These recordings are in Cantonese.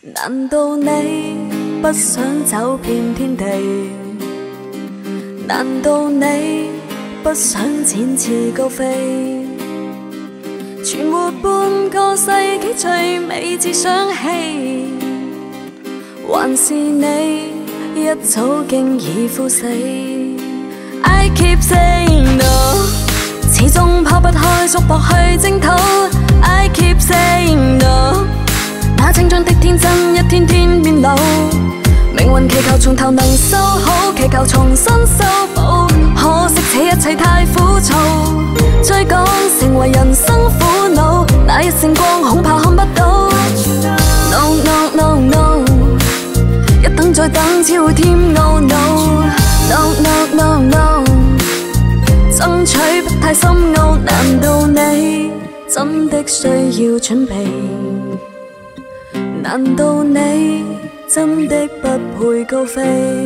難道你不想走遍天地？難道你不想展翅高飛？存活半個世紀最美自想起，還是你一早經已枯死 ？I keep saying no， 始終拋不開束縛去征討。I keep saying no， 那青春的天真一天天變老。命運祈求從頭能修好，祈求重新修補。可惜這一切太枯燥，再講成為人生苦惱，那一線光恐怕看不到。No no no no， 一等再等只會添懊惱。No no no no， 爭取不太深奧，難道你真的需要準備？難道你真的不配高飛？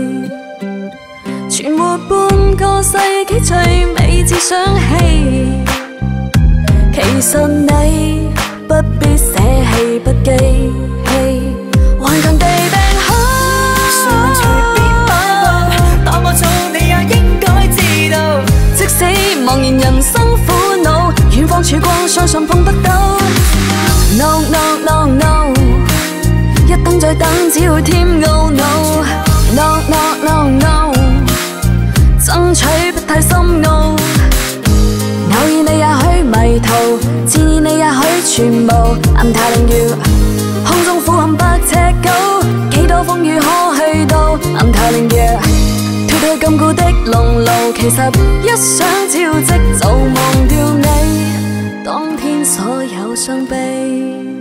存活半個世紀最美自想起，其實你不必捨棄不記起，頑強地病好。想隨便擺布，當我做你也應該知道，即使茫然人生苦惱，遠方曙光相信碰不到。No no no no， 一等再等只會添懊惱。No no no no， 爭取不太深奧。偶爾你也許迷途，自意你也許全無。I'm telling you， 空中俯瞰百尺高，幾多風雨可去到。I'm telling you， 脫去禁錮的籠牢，其實一想招積就忘掉你當天所有傷悲。